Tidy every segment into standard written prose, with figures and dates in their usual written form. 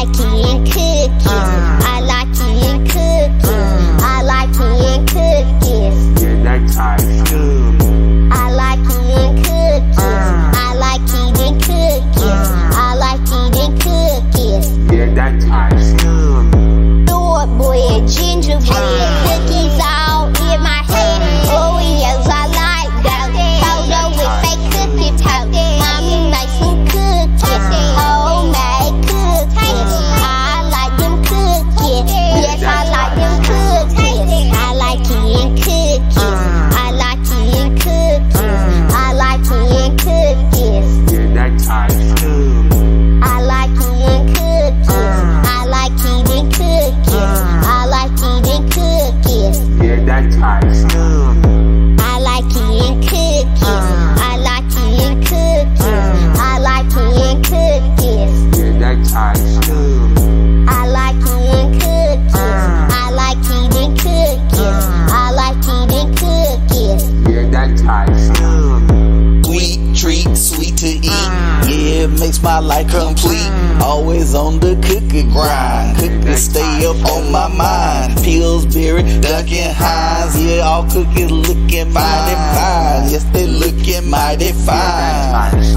like eating cookies. I like eating cookies. I like eating cookies. Yeah, that tastes good. I like eating cookies. I like eating cookies. I like eating cookies. Yeah, that tastes good. Shortbread, gingerbread, cookies all in my head. Oreos, I like those. Photo with fake cookie toast. Mommy makes some cookies, homemade cookies. I like them cookies. Yes, I like them cookies. I like eating cookies. I like eating cookies. I like eating cookies. Yeah, that tastes good. I like eating cookies. I like eating cookies. I like eating cookies. Yeah, that tastes good. I like eating cookies. I like eating cookies. I like eating cookies. Yeah, that tastes good. I like eating cookies. I like eating cookies. I like eating cookies. Yeah, that tastes good. Sweet treat, sweet to eat. Yeah, it makes my life complete. Always on the cookie grind. Cookies stay up on my mind. Pillsbury, Duncan Hines. Yeah, all cookies looking mighty fine. Yes, they looking mighty fine.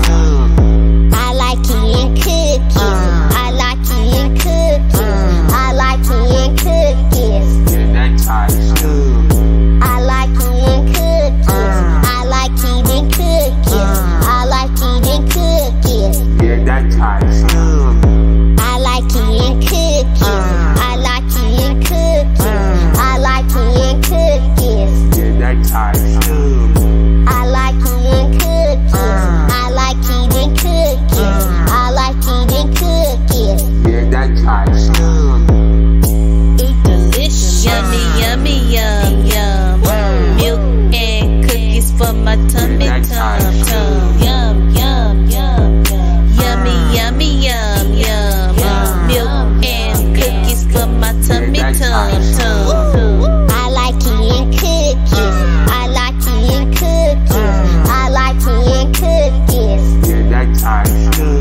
I like eating cookies. I like eating cookies. I like eating cookies. Yeah, that tastes good. I like eating cookies. I like eating cookies. I like eating cookies. Yeah, that tastes good. I like eating cookies. I like eating cookies. I like eating cookies. Yeah, that tastes good. I like eating cookies. I like eating cookies. I like eating cookies. Yeah, that tastes good. It's delicious. Yummy, yummy, yum, yum. Milk and cookies for my tummy, tum. Yum, yum, yum. Yummy, yummy, yum, yum. Milk and cookies for my tummy, tum. I like eating cookies. I like eating cookies. I like eating cookies. Yeah, that tastes good.